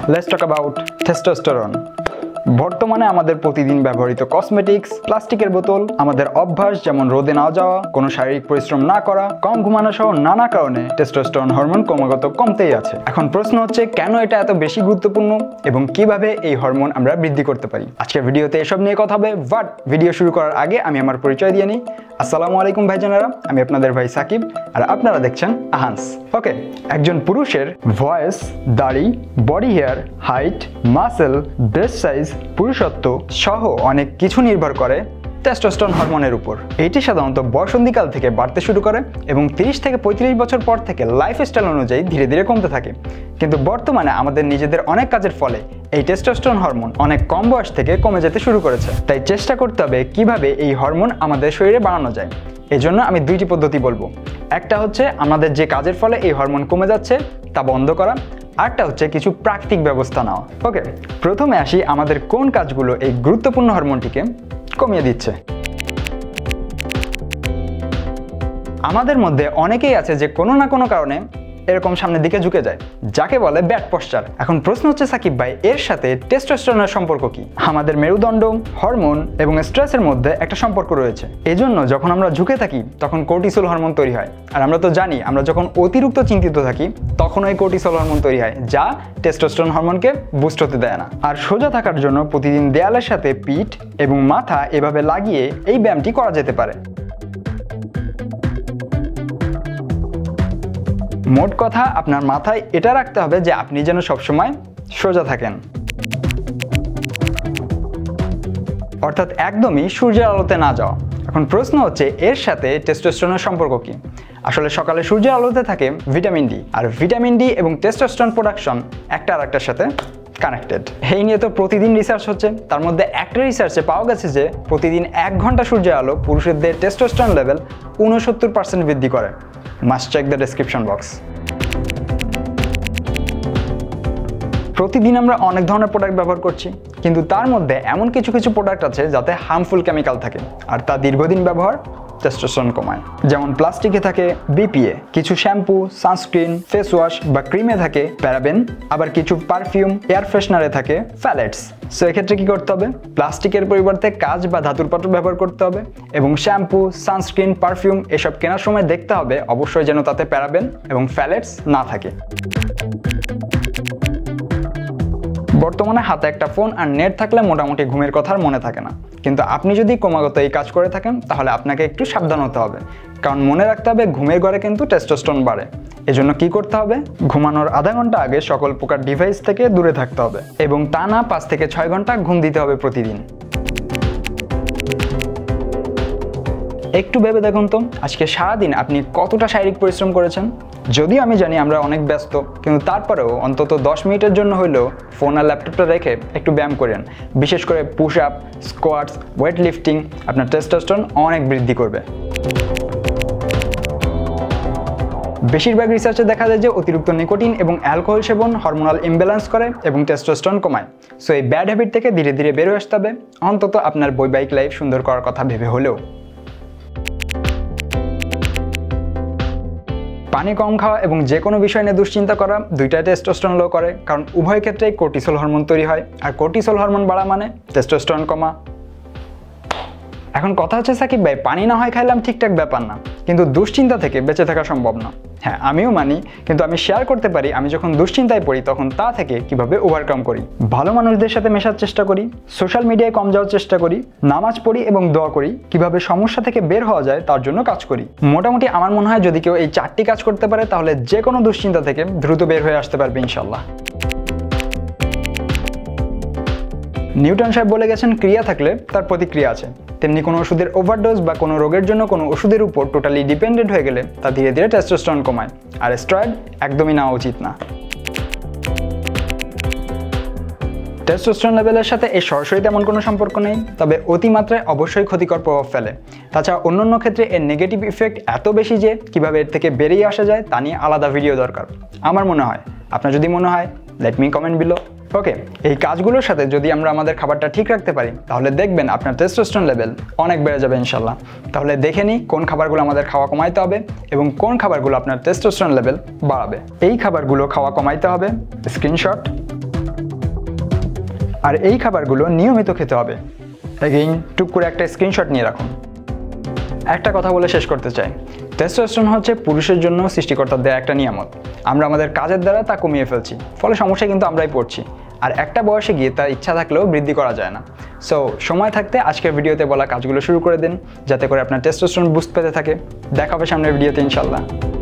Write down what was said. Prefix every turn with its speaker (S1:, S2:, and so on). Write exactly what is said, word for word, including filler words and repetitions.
S1: Let's talk about testosterone. বর্তমানে আমাদের প্রতিদিন ব্যবহৃত কসমেটিক্স, প্লাস্টিকের বোতল, আমাদের অভ্যাস যেমন রোদে না যাওয়া, কোনো শারীরিক পরিশ্রম না করা, কম ঘুমানো সহ নানা কারণে টেস্টোস্টেরন হরমোন ক্রমাগত কমতেই আছে। এখন প্রশ্ন হচ্ছে কেন এটা এত বেশি গুরুত্বপূর্ণ এবং কিভাবে এই হরমোন আমরা বৃদ্ধি করতে পারি। আজকের ভিডিওতে এসব নিয়ে কথা হবে, বাট ভিডিও শুরু করার আগে আমি আমার পরিচয় দিয়ে নিই। আসসালামু আলাইকুম ভাইজানেরা, আমি আপনাদের ভাই সাকিব আর আপনারা দেখছেন আহান্স। ওকে, একজন পুরুষের ভয়েস, দাড়ি, body hair, height, muscle, breast size, পুরুষত্ব সহ অনেক কিছু নির্ভর করে টেস্টোস্টেরন হরমোনের উপর। এটি সাধারণত বয়সন্ধিকাল থেকে বাড়তে শুরু করে এবং তিরিশ থেকে পঁয়ত্রিশ বছর পর থেকে লাইফস্টাইল অনুযায়ী ধীরে ধীরে কমতে থাকে। কিন্তু বর্তমানে আমাদের নিজেদের অনেক কাজের ফলে এই টেস্টোস্টেরন হরমোন অনেক কম বয়স থেকে কমে যেতে শুরু করেছে। তাই চেষ্টা করতে হবে কিভাবে এই হরমোন আমাদের শরীরে বাড়ানো যায়। এজন্য আমি দুইটি পদ্ধতি বলবো। একটা হচ্ছে আমাদের যে কাজের ফলে এই হরমোন কমে যাচ্ছে তা বন্ধ করা, আরটা হচ্ছে কিছু প্রাকৃতিক ব্যবস্থা নেওয়া। ওকে, প্রথমে আসি আমাদের কোন কাজগুলো এই গুরুত্বপূর্ণ হরমোনটিকে কমিয়ে দিচ্ছে। আমাদের মধ্যে অনেকেই আছে যে কোনো না কোনো কারণে এরকম সামনের দিকে ঝুঁকে যায়, যাকে বলে ব্যাড পশ্চার। এখন প্রশ্ন হচ্ছে সাকিব ভাই, এর সাথে টেস্টোস্টেরনের সম্পর্ক কি? আমাদের মেরুদণ্ড, হরমোন এবং স্ট্রেসের মধ্যে একটা সম্পর্ক রয়েছে। এজন্য যখন আমরা ঝুঁকে থাকি তখন কর্টিসল হরমোন তৈরি হয়। আর আমরা তো জানি আমরা যখন অতিরিক্ত চিন্তিত থাকি তখন ওই কর্টিসল হরমোন তৈরি হয়, যা টেস্টোস্টেরন হরমোনকে বুস্ট হতে দেয় না। আর সোজা থাকার জন্য প্রতিদিন দেয়ালের সাথে পিঠ এবং মাথা এভাবে লাগিয়ে এই ব্যায়ামটি করা যেতে পারে। মোট কথা, আপনার মাথায় এটা রাখতে হবে যে আপনি যেন সবসময় সোজা থাকেন, অর্থাৎ একদমই সূর্যের আলোতে না যাওয়া। এখন প্রশ্ন হচ্ছে এর সাথে টেস্টোস্টেরনের সম্পর্ক কি? আসলে সকালে সূর্যের আলোতে থাকে ভিটামিন ডি, আর ভিটামিন ডি এবং টেস্টোস্টেরন প্রোডাকশন একটা আর একটার সাথে কানেক্টেড। এই নিয়ে তো প্রতিদিন রিসার্চ হচ্ছে। তার মধ্যে একটা রিসার্চে পাওয়া গেছে যে প্রতিদিন এক ঘন্টা সূর্যের আলো পুরুষদের টেস্টোস্টেরন লেভেল ঊনসত্তর পার্সেন্ট বৃদ্ধি করে। Must check the description box. প্রতিদিন আমরা অনেক ধরনের প্রোডাক্ট ব্যবহার করছি, কিন্তু তার মধ্যে এমন কিছু কিছু প্রোডাক্ট আছে যাতে হার্মফুল কেমিক্যাল থাকে, আর তা দীর্ঘদিন ব্যবহার টেস্টোস্টেরন কমায়। যেমন প্লাস্টিকে থাকে বিপিএ, কিছু শ্যাম্পু, সানস্ক্রিন, ফেস ওয়াশ বা ক্রিমে থাকে প্যারাবেন, আবার কিছু পারফিউম, এয়ার ফ্রেশনারে থাকে ফ্যালেটস। সো এক্ষেত্রে কী করতে হবে? প্লাস্টিকের পরিবর্তে কাঁচ বা ধাতুর পাত্র ব্যবহার করতে হবে এবং শ্যাম্পু, সানস্ক্রিন, পারফিউম এসব কেনার সময় দেখতে হবে অবশ্যই যেন তাতে প্যারাবেন এবং ফ্যালেটস না থাকে। বর্তমানে হাতে একটা ফোন আর নেট থাকলে মোটামুটি ঘুমের কথা আর মনে থাকে না, কিন্তু আপনি যদি ক্রমাগত এই কাজ করে থাকেন তাহলে আপনাকে একটু সাবধান হতে হবে, কারণ মনে রাখতে হবে ঘুমের ঘরে কিন্তু টেস্টোস্টেরন বাড়ে। এজন্য কি করতে হবে? ঘুমানোর আধা ঘন্টা আগে সকল প্রকার ডিভাইস থেকে দূরে থাকতে হবে এবং টানা পাঁচ থেকে ছয় ঘন্টা ঘুম দিতে হবে প্রতিদিন। একটু ভেবে দেখুন তো, আজকে সারাদিন আপনি কতটা শারীরিক পরিশ্রম করেছেন? যদিও আমি জানি আমরা অনেক ব্যস্ত, কিন্তু তারপরেও অন্তত দশ মিনিটের জন্য হলেও ফোন আর ল্যাপটপটা রেখে একটু ব্যায়াম করেন। বিশেষ করে push up, squats, weight lifting আপনার টেস্টোস্টেরন অনেক বৃদ্ধি করবে। বেশিরভাগ রিসার্চে দেখা যায় যে অতিরিক্ত নিকোটিন এবং অ্যালকোহল সেবন হরমোনাল ইমব্যালেন্স করে এবং টেস্টোস্টেরন কমায়। সো এই ব্যাড হ্যাবিট থেকে ধীরে ধীরে বেরোয় আসতে হবে, অন্তত আপনার বৈবাহিক লাইফ সুন্দর করার কথা ভেবে হলেও। পানি কম খাওয়া এবং যে কোনো বিষয় নিয়ে দুশ্চিন্তা করা দুইটাই টেস্টোস্টেরন লো করে, কারণ উভয় ক্ষেত্রেই কর্টিসল হরমোন তৈরি হয়, আর কর্টিসল হরমোন বাড়া মানে টেস্টোস্টেরন কমা। এখন কথা হচ্ছে সাকিব ভাই, পানি না হয় খাইলাম ঠিকঠাক ব্যাপার না, কিন্তু দুশ্চিন্তা থেকে বেঁচে থাকা সম্ভব না। হ্যাঁ, আমিও মানি, কিন্তু আমি শেয়ার করতে পারি আমি যখন দুশ্চিন্তায় পড়ি তখন তা থেকে কিভাবে ওভারকাম করি। ভালো মানুষদের সাথে মেশার চেষ্টা করি, সোশ্যাল মিডিয়ায় কম যাওয়ার চেষ্টা করি, নামাজ পড়ি এবং দোয়া করি, কিভাবে সমস্যা থেকে বের হওয়া যায় তার জন্য কাজ করি। মোটামুটি আমার মনে হয় যদি কেউ এই চারটি কাজ করতে পারে তাহলে যে কোনো দুশ্চিন্তা থেকে দ্রুত বের হয়ে আসতে পারবে ইনশাল্লাহ। নিউটন সাহেব বলে গেছেন, ক্রিয়া থাকলে তার প্রতিক্রিয়া আছে। তেমনি কোনো ওষুধের ওভারডোজ বা কোনো রোগের জন্য কোনো ওষুধের উপর টোটালি ডিপেন্ডেন্ট হয়ে গেলে তা ধীরে ধীরে টেস্টোস্টেরন কমায়, আর স্টেরয়েড একদমই নেওয়া উচিত না। টেস্টোস্টেরন লেভেলের সাথে এই সরাসরি তেমন কোনো সম্পর্ক নেই, তবে অতিমাত্রায় অবশ্যই ক্ষতিকর প্রভাব ফেলে। তাছাড়া অন্যান্য ক্ষেত্রে এর নেগেটিভ ইফেক্ট এত বেশি যে কিভাবে এর থেকে বেরিয়ে আসা যায় তা নিয়ে আলাদা ভিডিও দরকার আমার মনে হয়। আপনার যদি মনে হয় let me comment below. Okay, এই কাজগুলোর সাথে যদি আমরা আমাদের খাবারটা ঠিক রাখতে পারি তাহলে দেখবেন আপনার টেস্টোস্টেরন লেভেল অনেক বেড়ে যাবে ইনশাল্লাহ। তাহলে দেখে নিই কোন খাবারগুলো আমাদের খাওয়া কমাইতে হবে এবং কোন খাবারগুলো আপনার টেস্টোস্টেরন লেভেল বাড়াবে। এই খাবারগুলো খাওয়া কমাইতে হবে, স্ক্রিনশট। আর এই খাবারগুলো নিয়মিত খেতে হবে। এগেইন টুক করে একটা স্ক্রিনশট নিয়ে রাখুন। একটা কথা বলে শেষ করতে চাই, টেস্টোস্টেরন হচ্ছে পুরুষের জন্য সৃষ্টিকর্তার দেয়া একটা নিয়ামত। আমরা আমাদের কাজের দ্বারা তা কমিয়ে ফেলছি, ফলে সমস্যা কিন্তু আমরাই পড়ছি। আর একটা বয়সে গিয়ে তার ইচ্ছা থাকলেও বৃদ্ধি করা যায় না। সো সময় থাকতে আজকের ভিডিওতে বলা কাজগুলো শুরু করে দিন, যাতে করে আপনার টেস্টোস্টেরন বুস্ট পেতে থাকে। দেখা হবে সামনের ভিডিওতে ইনশাল্লাহ।